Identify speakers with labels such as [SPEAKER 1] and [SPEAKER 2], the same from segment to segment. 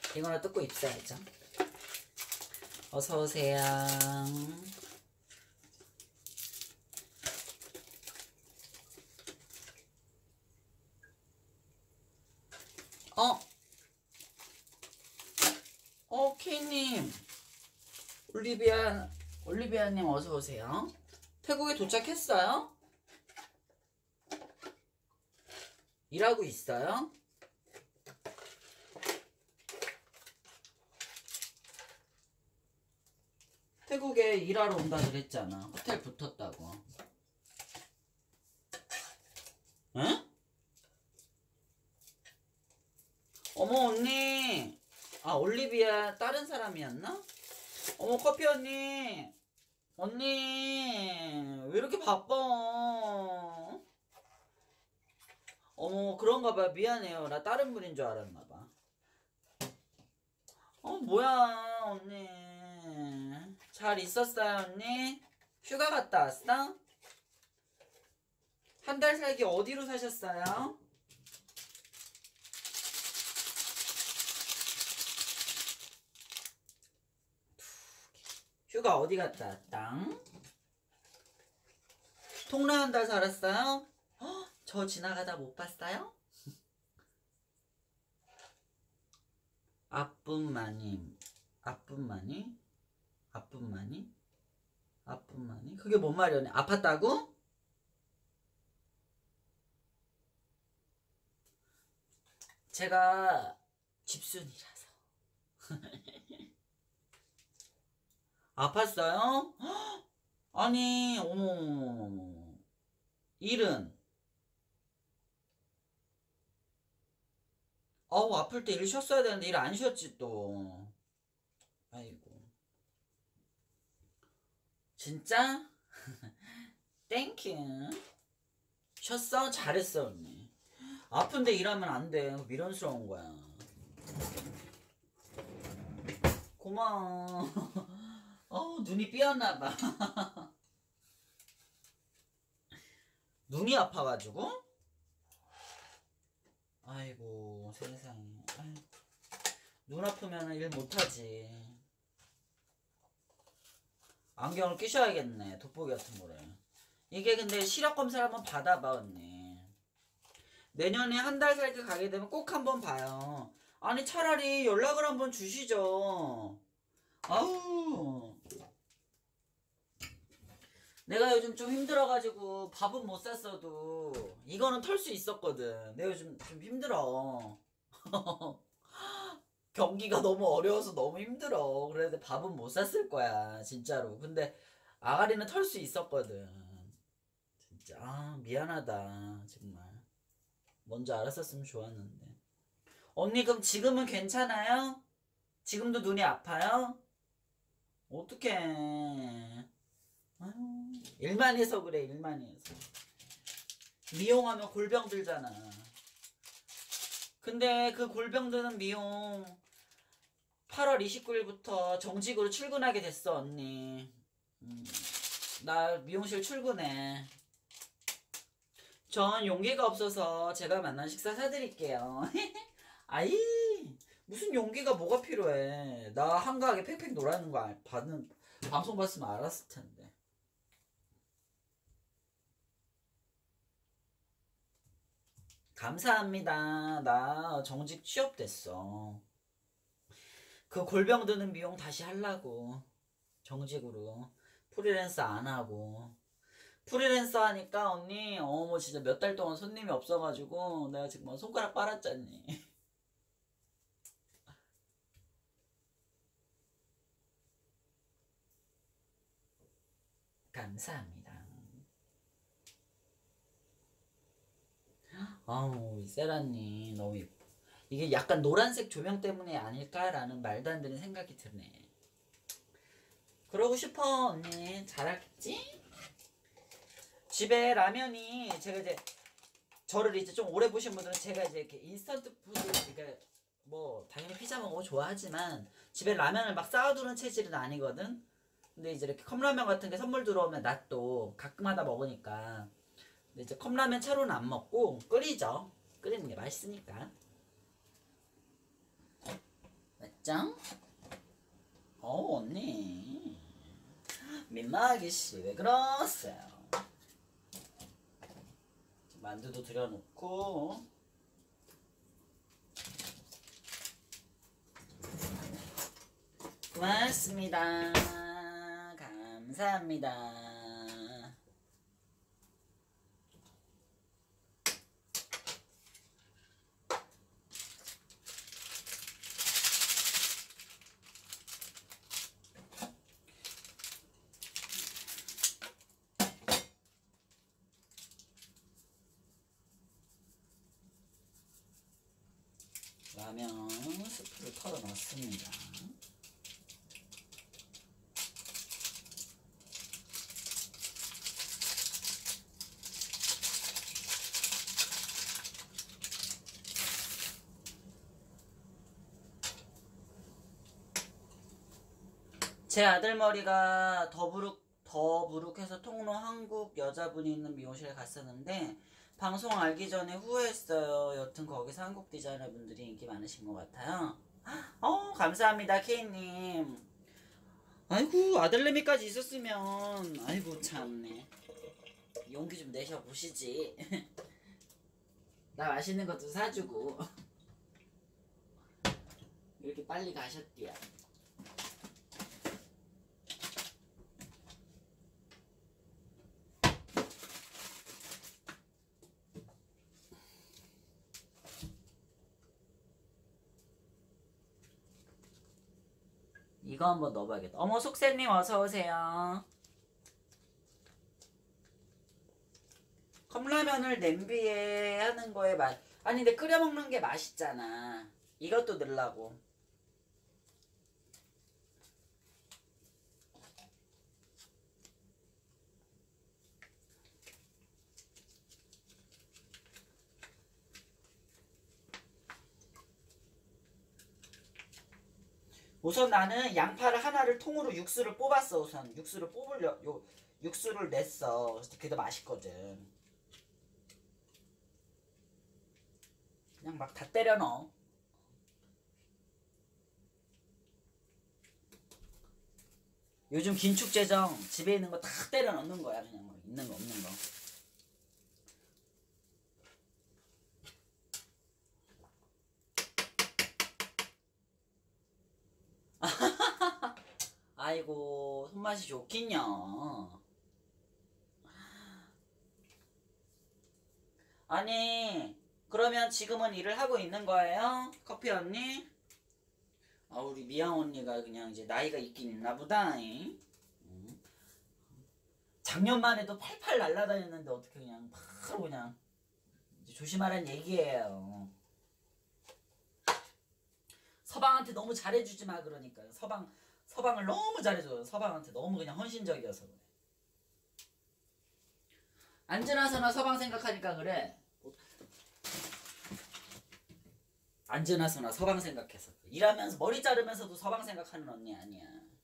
[SPEAKER 1] 이거나 뜯고 입사야죠. 어서오세요. 케이님. 올리비아님 어서오세요. 태국에 도착했어요? 일하고 있어요? 태국에 일하러 온다 그랬잖아. 호텔 붙었다고. 응? 어머 언니. 올리비아 다른 사람이었나? 어머 커피 언니. 언니 왜 이렇게 바빠? 어머 그런가 봐. 미안해요. 나 다른 분인 줄 알았나 봐. 뭐야 언니. 잘 있었어요 언니? 휴가 갔다 왔어? 한 달 살기 어디로 사셨어요? 휴가 어디 갔다 왔다? 통라 한 달 살았어요? 저 지나가다 못 봤어요? 아뿐마님. 아뿐마니? 아뿐마니? 아뿐마니? 그게 뭔 말이야? 아팠다고? 제가 집순이라서. 아팠어요? 아니, 어머. 일은? 아플 때 일 쉬었어야 되는데 일 안 쉬었지 또. 아이고. 진짜? 땡큐. 쉬었어? 잘했어 언니. 아픈데 일하면 안 돼. 미련스러운 거야. 고마워. 눈이 삐었나봐. 눈이 아파가지고? 아이고 세상에. 아이고. 눈 아프면 일 못하지. 안경을 끼셔야겠네. 돋보기 같은 거를. 이게 근데 시력 검사를 한번 받아봐 언니. 내년에 한 달 살기 가게 되면 꼭 한번 봐요. 아니 차라리 연락을 한번 주시죠. 아우. 내가 요즘 좀 힘들어가지고 밥은 못 샀어도 이거는 털 수 있었거든. 내가 요즘 좀 힘들어. 경기가 너무 어려워서 너무 힘들어. 그래서 밥은 못 샀을 거야 진짜로. 근데 아가리는 털 수 있었거든. 진짜 미안하다 정말. 먼저 알았었으면 좋았는데. 언니 그럼 지금은 괜찮아요? 지금도 눈이 아파요? 어떡해. 아유, 일만 해서 그래. 일만 해서. 미용하면 골병 들잖아. 근데 그 골병 드는 미용 8월 29일부터 정직으로 출근하게 됐어 언니. 나 미용실 출근해. 전 용기가 없어서 제가 만난 식사 사드릴게요. 아이 무슨 용기가 뭐가 필요해. 나 한가하게 팩팩 놀아는 거 받는 방송 봤으면 알았을 텐데. 감사합니다. 나 정직 취업됐어. 그 골병 드는 미용 다시 하려고. 정직으로. 프리랜서 안 하고. 프리랜서 하니까 언니 뭐 진짜 몇 달 동안 손님이 없어가지고 내가 지금 뭐 손가락 빨았잖니. 감사합니다. 아우 세라님 너무 예뻐. 이게 약간 노란색 조명 때문에 아닐까라는 말도 안 되는 생각이 드네. 그러고 싶어 언니. 잘하겠지? 집에 라면이 제가 이제 저를 이제 좀 오래 보신 분들은 제가 이제 이렇게 인스턴트 푸드 그러니까 뭐 당연히 피자 먹고 좋아하지만 집에 라면을 막 쌓아두는 체질은 아니거든. 근데 이제 이렇게 컵라면 같은 게 선물 들어오면 나 또 가끔하다 먹으니까. 근데 이제 컵라면 채로는 안 먹고 끓이죠. 끓이는 게 맛있으니까. 진짜? 언니 민망하기씨 왜 그러세요? 만두도 들여놓고 고맙습니다. 감사합니다. 라면 스프를 털어 넣습니다. 제 아들 머리가 더부룩해서 통로 한국 여자분이 있는 미용실에 갔었는데 방송 알기 전에 후회했어요. 여튼 거기서 한국 디자이너 분들이 인기 많으신 것 같아요. 감사합니다 케이님. 아이고 아들내미까지 있었으면 아이고 참네. 용기 좀 내셔 보시지. 나 맛있는 것도 사주고. 이렇게 빨리 가셨디야. 이거 한번 넣어봐야겠다. 어머 속세님 어서오세요. 컵라면을 냄비에 하는 거에 아니 근데 끓여 먹는 게 맛있잖아. 이것도 넣으려고. 우선 나는 양파를 하나를 통으로 육수를 뽑았어. 우선 육수를 육수를 냈어. 그래서 그게 더 맛있거든. 그냥 막 다 때려 넣어. 요즘 긴축재정 집에 있는 거 다 때려 넣는 거야. 그냥 막 있는 거 없는 거. 아이고 손맛이 좋긴요. 아니 그러면 지금은 일을 하고 있는 거예요? 커피 언니? 우리 미양 언니가 그냥 이제 나이가 있긴 있나 보다. 작년만 해도 팔팔 날라다녔는데 어떻게 그냥 바로 그냥 이제 조심하라는 얘기예요. 서방한테 너무 잘해주지 마. 그러니까 서방을 너무 잘해줘. 서방한테 너무 그냥 헌신적이어서 그래. 안지나서나 서방 생각하니까 그래. 안지나서나 서방 생각해서 일하면서 머리 자르면서도 서방 생각하는 언니 아니야.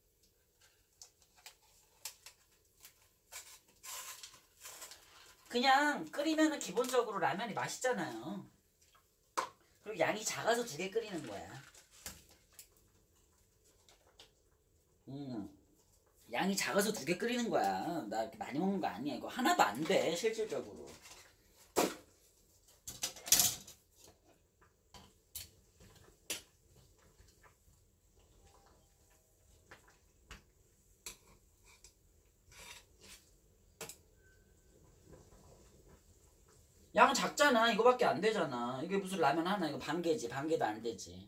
[SPEAKER 1] 그냥 끓이면은 기본적으로 라면이 맛있잖아요. 그리고 양이 작아서 2개 끓이는 거야. 양이 작아서 2개 끓이는 거야. 나 이렇게 많이 먹는 거 아니야. 이거 하나도 안 돼 실질적으로. 양 작잖아. 이거밖에 안 되잖아. 이게 무슨 라면 하나. 이거 반 개지. 반 개도 안 되지.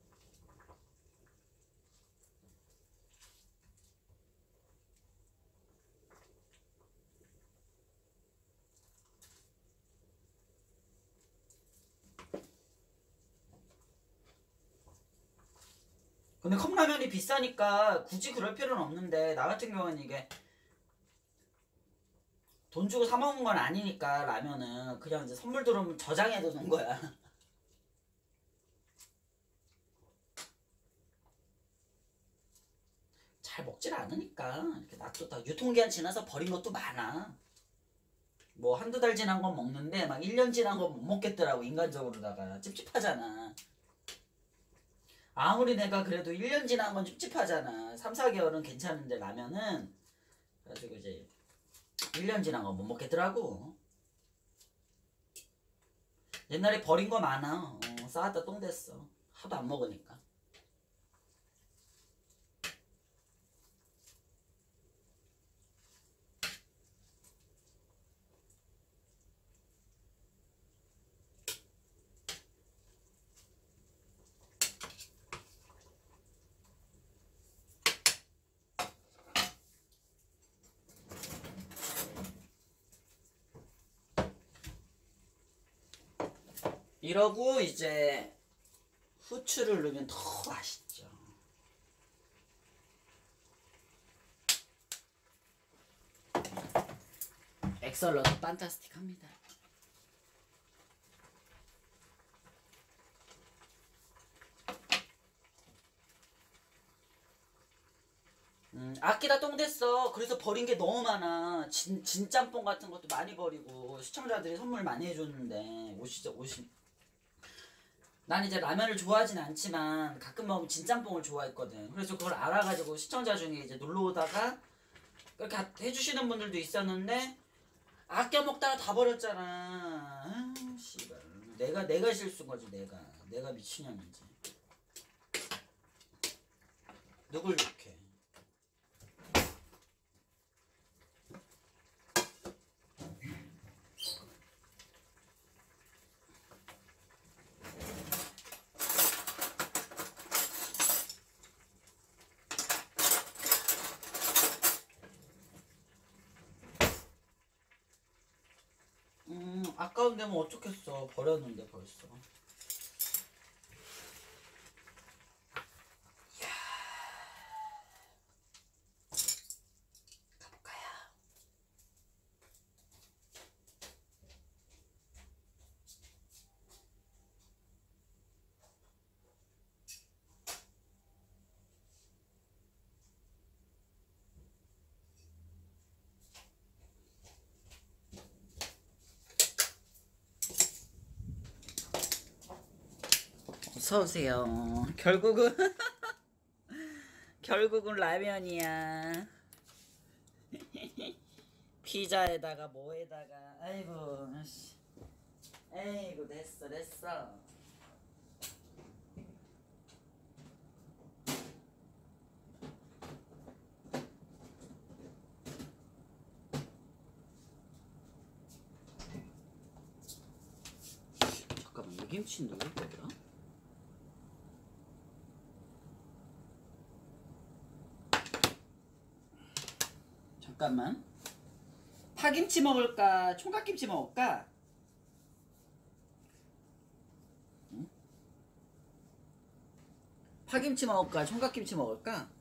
[SPEAKER 1] 근데 컵라면이 비싸니까 굳이 그럴 필요는 없는데 나 같은 경우는 이게 돈 주고 사 먹은 건 아니니까 라면은 그냥 이제 선물 들어오면 저장해 두는 거야. 잘 먹질 않으니까 이렇게 놔뒀다. 유통기한 지나서 버린 것도 많아. 뭐 한두 달 지난 건 먹는데 막 1년 지난 건 못 먹겠더라고. 인간적으로다가 찝찝하잖아. 아무리 내가 그래도 1년 지난 건 찝찝하잖아. 3, 4개월은 괜찮은데 라면은 그래가지고 이제 1년 지난 건 못 먹겠더라고. 옛날에 버린 거 많아. 쌓았다 똥 됐어. 하도 안 먹으니까. 이러고 이제 후추를 넣으면 더 맛있죠. 엑설러도 판타스틱합니다. 아끼다 똥 됐어. 그래서 버린 게 너무 많아. 진짬뽕 같은 것도 많이 버리고 시청자들이 선물 많이 해줬는데 옷이 난 이제 라면을 좋아하진 않지만 가끔 먹으면 진짬뽕을 좋아했거든. 그래서 그걸 알아가지고 시청자 중에 이제 놀러 오다가 그렇게 해주시는 분들도 있었는데 아껴 먹다가 다 버렸잖아. 아유 씨발. 내가 실수인 거지. 내가 미친년이지. 누굴 욕해? 아까운데 뭐 어쩌겠어. 버렸는데 벌써. 가볼까요? 어서오세요. 결국은 라면이야. 피자에다가 뭐에다가 아이고 씨. 에이구 됐어. 잠깐만 이 김치 누구 거야? 잠깐만. 파김치 먹을까? 총각김치 먹을까? 응? 파김치 먹을까? 총각김치 먹을까?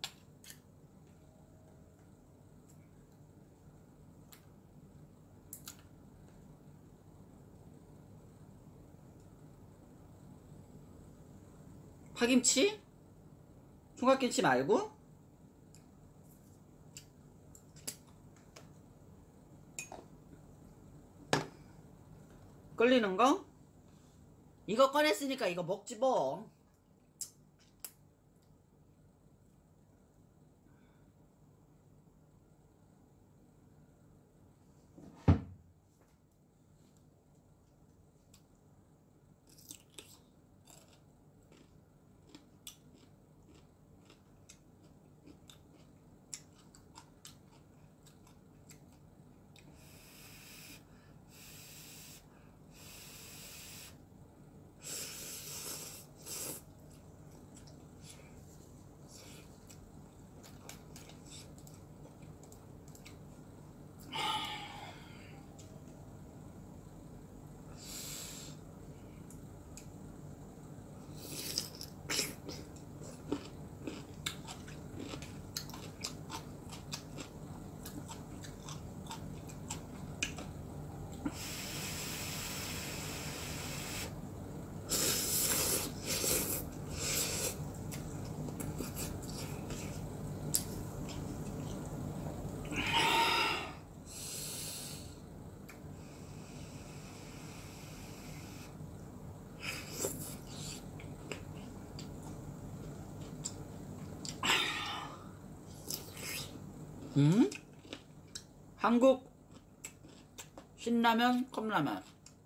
[SPEAKER 1] 파김치? 총각김치 말고? 끓리는 거? 이거 꺼냈으니까 이거 먹지 뭐. 음? 한국 신라면 컵라면.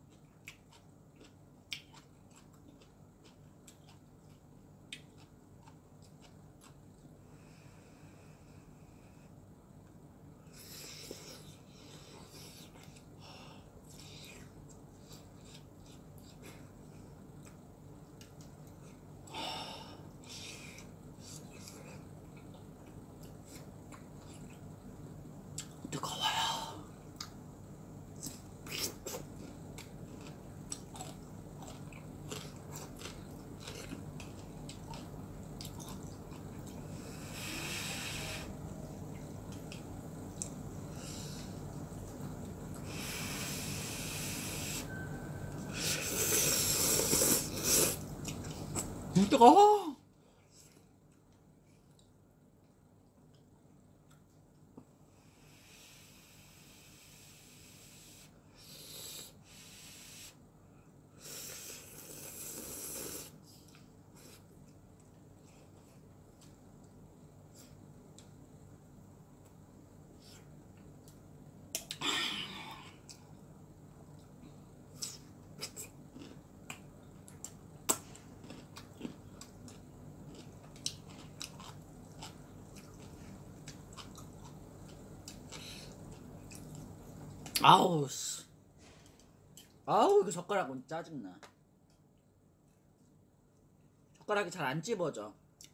[SPEAKER 1] 뜨거워요. 뜨거워. 아우 씨. 아우 이거 젓가락은 짜증나. 젓가락이 잘 안 집어져.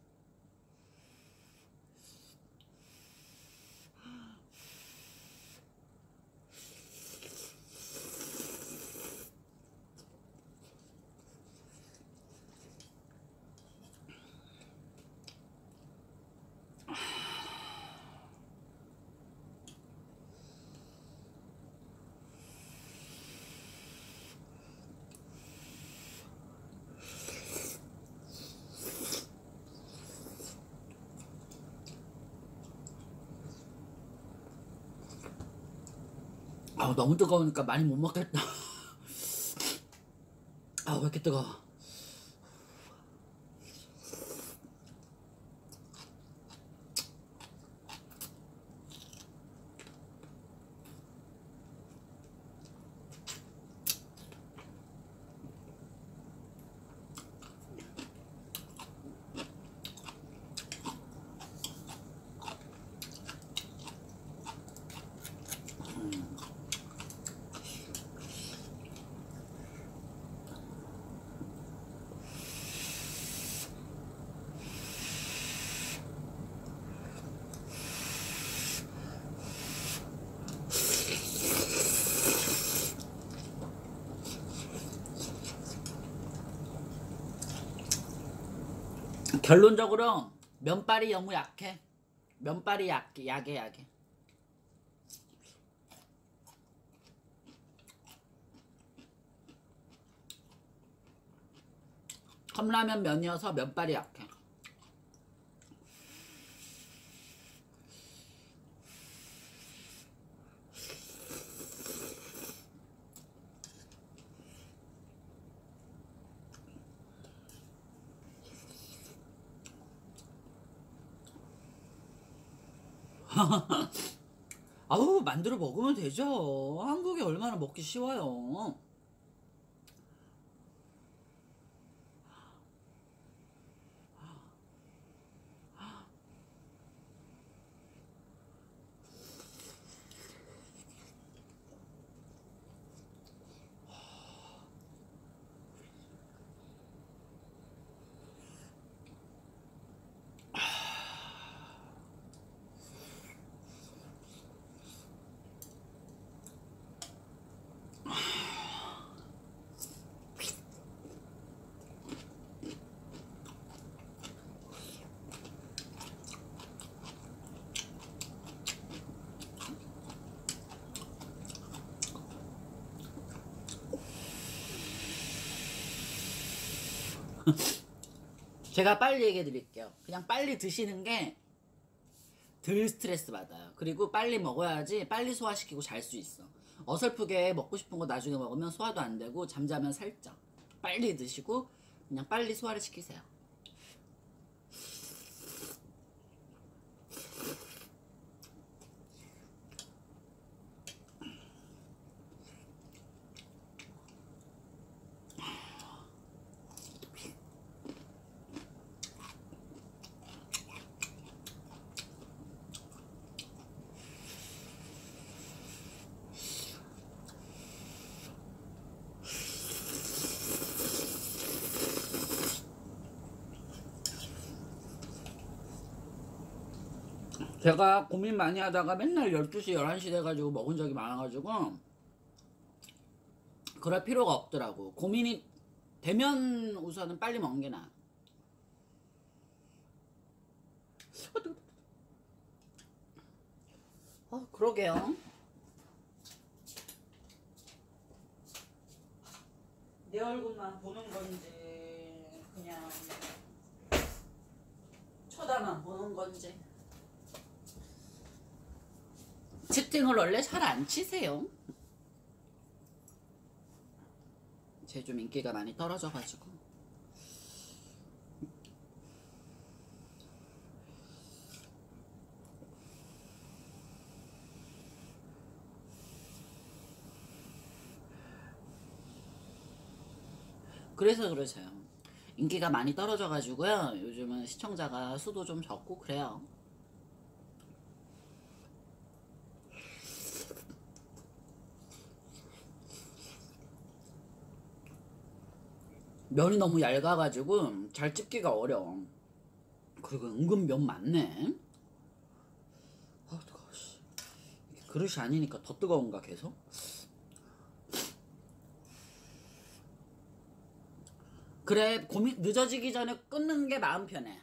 [SPEAKER 1] 아우 너무 뜨거우니까 많이 못 먹겠다. 아우 왜 이렇게 뜨거워. 결론적으로 면발이 너무 약해. 면발이 약해. 컵라면 면이어서 면발이 약해. 아우 만들어 먹으면 되죠. 한국이 얼마나 먹기 쉬워요. 제가 빨리 얘기해 드릴게요. 그냥 빨리 드시는 게 덜 스트레스 받아요. 그리고 빨리 먹어야지 빨리 소화시키고 잘 수 있어. 어설프게 먹고 싶은 거 나중에 먹으면 소화도 안 되고 잠자면 살쪄. 빨리 드시고 그냥 빨리 소화를 시키세요. 제가 고민 많이 하다가 맨날 12시, 11시 돼가지고 먹은 적이 많아가지고 그럴 필요가 없더라고. 고민이 되면 우선은 빨리 먹는 게 나아. 그러게요. 내 얼굴만 보는 건지 그냥 쳐다만 보는 건지. 채팅을 원래 잘 안 치세요. 제 좀 인기가 많이 떨어져가지고. 그래서 그러세요. 인기가 많이 떨어져가지고요. 요즘은 시청자가 수도 좀 적고 그래요. 면이 너무 얇아가지고 잘 찝기가 어려워. 그리고 은근 면 많네. 뜨거워. 그릇이 아니니까 더 뜨거운가 계속? 그래, 고민 늦어지기 전에 끊는 게 마음 편해.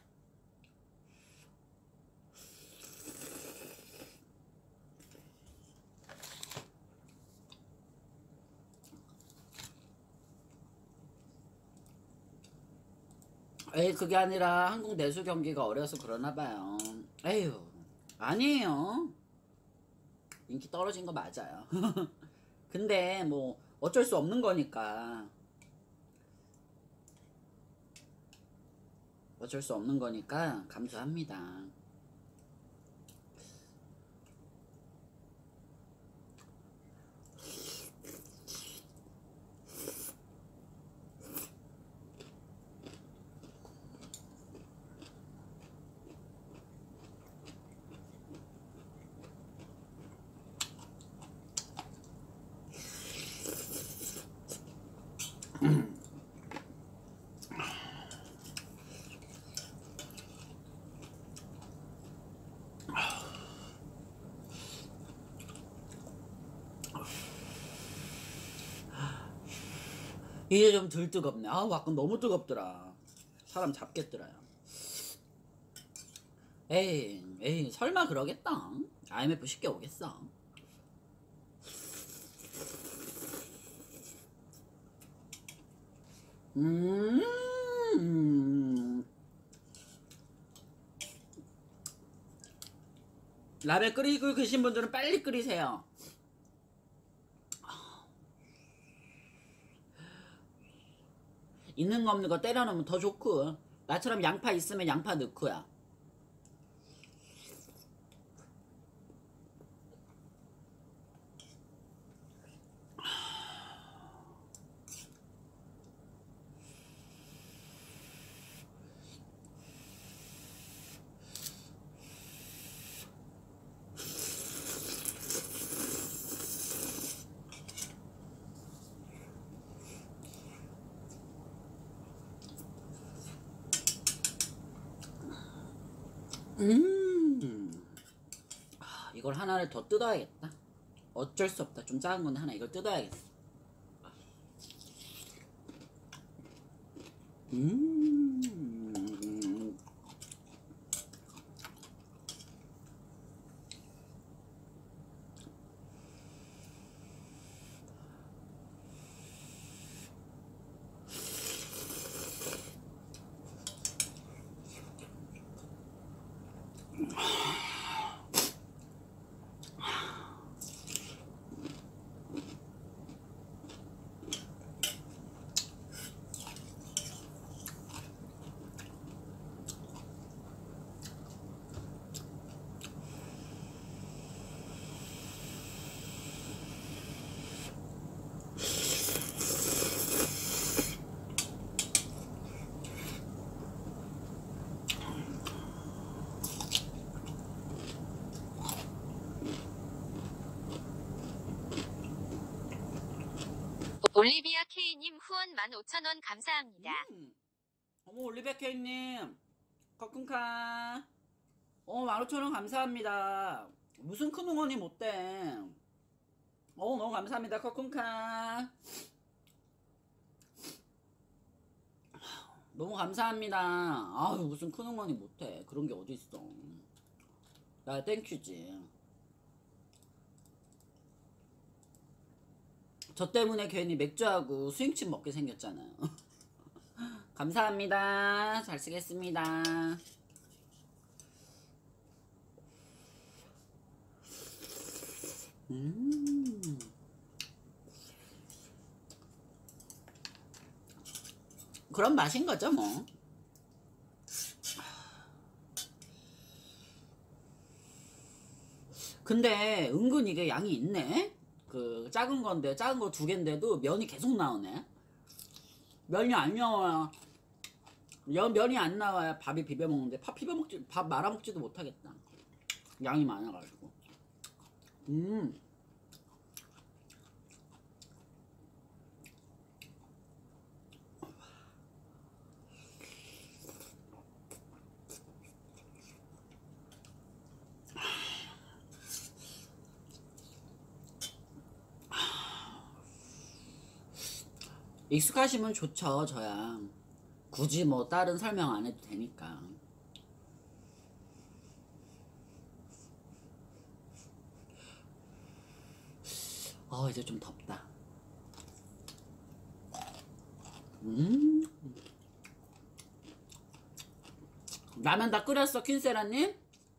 [SPEAKER 1] 에이, 그게 아니라 한국 내수 경기가 어려서 그러나 봐요. 에휴, 아니에요. 인기 떨어진 거 맞아요. 근데 뭐 어쩔 수 없는 거니까. 어쩔 수 없는 거니까 감수합니다. 이제 좀 덜 뜨겁네. 아까 너무 뜨겁더라. 사람 잡겠더라요. 에이, 설마 그러겠다. IMF 쉽게 오겠어. 라면 끓이고 계신 분들은 빨리 끓이세요. 있는 거 없는 거 때려 넣으면 더 좋고. 나처럼 양파 있으면 양파 넣고야. 이걸 하나를 더 뜯어야겠다. 어쩔 수 없다. 좀 작은 건데 하나 이걸 뜯어야겠어.
[SPEAKER 2] 올리비아 K님 후원 15,000원 감사합니다.
[SPEAKER 1] 어머 올리베케이님 커튼카 15,000원 감사합니다. 무슨 큰 응원이 못돼. 너무 감사합니다. 커쿤카. 너무 감사합니다. 아유, 무슨 큰 응원이 못해. 그런 게 어딨어. 야, 땡큐지. 저 때문에 괜히 맥주하고 스윙칩 먹게 생겼잖아요. 감사합니다. 잘 쓰겠습니다. 그런 맛인 거죠, 뭐. 근데 은근 이게 양이 있네. 그 작은 건데 작은 거 2개인데도 면이 계속 나오네. 면이 안 나와야 면이 안 나와야 밥이 비벼 먹는데 밥 말아 먹지도 못하겠다. 양이 많아가지고. 익숙하시면 좋죠, 저야. 굳이 뭐 다른 설명 안 해도 되니까. 이제 좀 덥다. 라면 다 끓였어, 퀸세라님?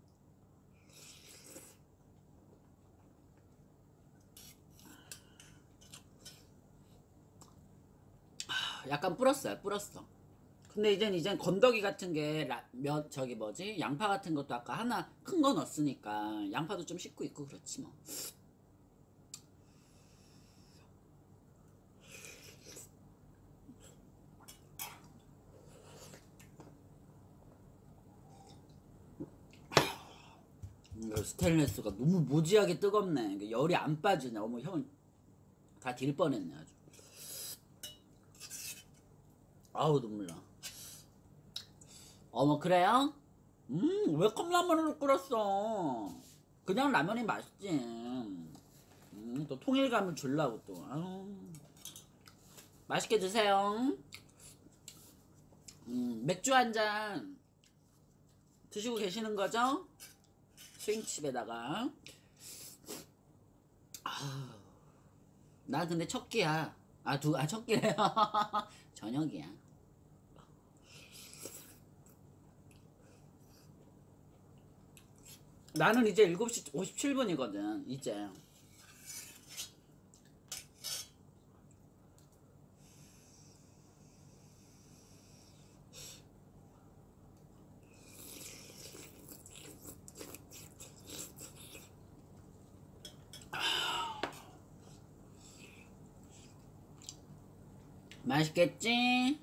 [SPEAKER 1] 약간 불었어요, 불었어. 근데 이젠 건더기 같은 게 저기 뭐지? 양파 같은 것도 아까 하나 큰 거 넣었으니까 양파도 좀 씻고 있고 그렇지 뭐. 스테인레스가 너무 무지하게 뜨겁네. 열이 안 빠지네. 어머, 형 다 딜 뻔했네 아주. 아우, 눈물 나. 어머, 그래요? 왜 컵라면으로 끓였어? 그냥 라면이 맛있지. 또 통일감을 주려고 또. 아유. 맛있게 드세요. 맥주 한 잔 드시고 계시는 거죠? 스윙칩에다가. 나 근데 첫 끼야. 첫 끼래요. 저녁이야. 나는 이제 7시 57분이거든, 이제. 맛있겠지?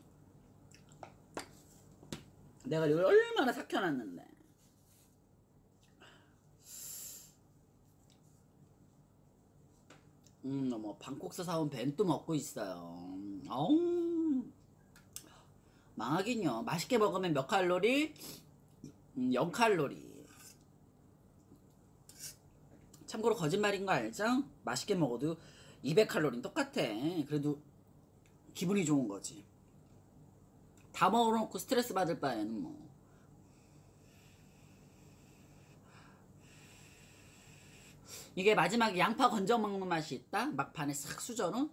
[SPEAKER 1] 내가 이걸 얼마나 삭혀놨는데. 뭐 방콕에서 사온 뱀도 먹고 있어요. 어우, 망하긴요. 맛있게 먹으면 몇 칼로리? 0칼로리. 참고로 거짓말인 거 알죠? 맛있게 먹어도 200칼로리는 똑같아. 그래도 기분이 좋은 거지. 다 먹어놓고 스트레스 받을 바에는 뭐. 이게 마지막에 양파 건져 먹는 맛이 있다? 막판에 싹 수저는?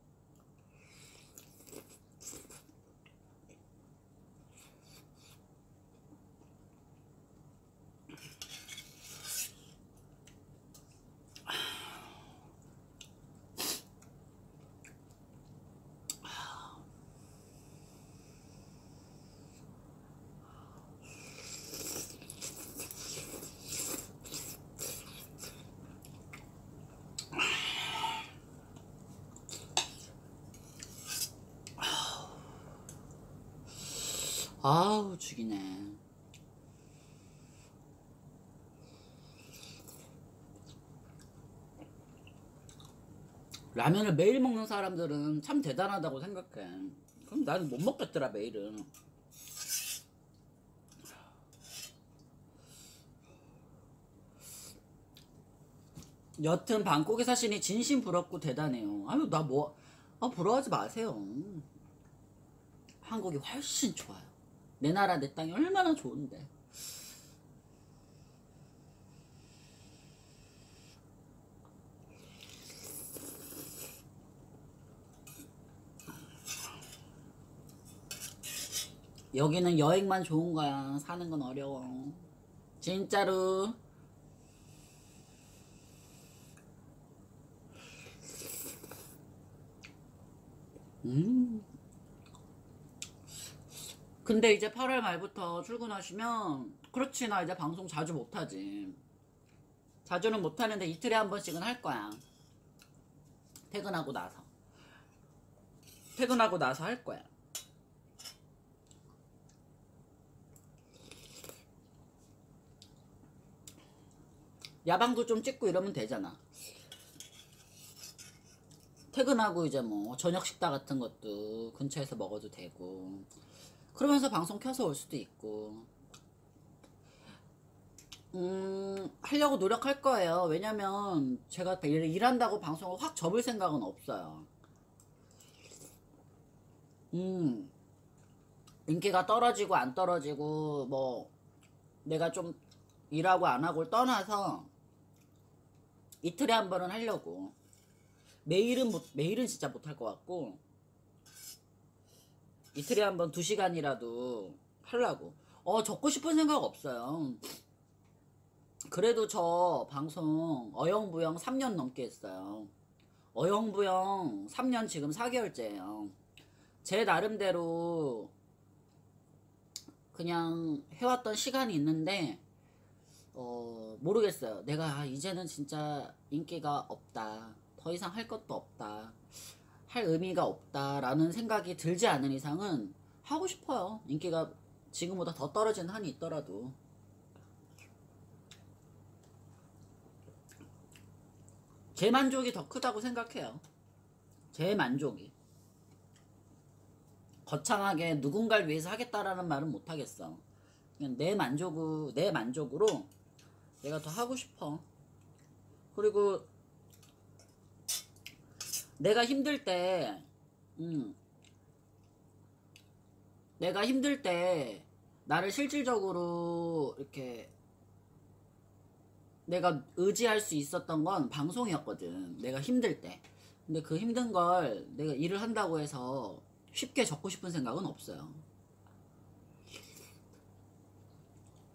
[SPEAKER 1] 아우, 죽이네. 라면을 매일 먹는 사람들은 참 대단하다고 생각해. 그럼 나는 못 먹겠더라, 매일은. 여튼 방콕에 사시니 진심 부럽고 대단해요. 아유 나 뭐 부러워하지 마세요. 한국이 훨씬 좋아요. 내 나라 내 땅이 얼마나 좋은데. 여기는 여행만 좋은 거야. 사는 건 어려워. 진짜로. 근데 이제 8월 말부터 출근하시면 그렇지 나 이제 방송 자주 못하지. 자주는 못하는데 이틀에 한 번씩은 할 거야. 퇴근하고 나서 할 거야. 야방도 좀 찍고 이러면 되잖아. 퇴근하고 이제 뭐 저녁 식사 같은 것도 근처에서 먹어도 되고 그러면서 방송 켜서 올 수도 있고. 하려고 노력할 거예요. 왜냐면 제가 일한다고 방송을 확 접을 생각은 없어요. 인기가 떨어지고 안 떨어지고 뭐 내가 좀 일하고 안 하고를 떠나서 이틀에 한 번은 하려고. 매일은 진짜 못할 것 같고 이틀에 한 번 2시간이라도 하려고. 적고 싶은 생각 없어요. 그래도 저 방송 어영부영 3년 넘게 했어요. 어영부영 3년 지금 4개월째예요. 제 나름대로 그냥 해왔던 시간이 있는데 모르겠어요. 내가 이제는 진짜 인기가 없다. 더 이상 할 것도 없다. 할 의미가 없다. 라는 생각이 들지 않은 이상은 하고 싶어요. 인기가 지금보다 더 떨어진 한이 있더라도. 제 만족이 더 크다고 생각해요. 제 만족이. 거창하게 누군가를 위해서 하겠다라는 말은 못하겠어. 그냥 내 만족으로 내가 더 하고 싶어. 그리고 내가 힘들 때 나를 실질적으로 이렇게 내가 의지할 수 있었던 건 방송이었거든. 내가 힘들 때. 근데 그 힘든 걸 내가 일을 한다고 해서 쉽게 접고 싶은 생각은 없어요.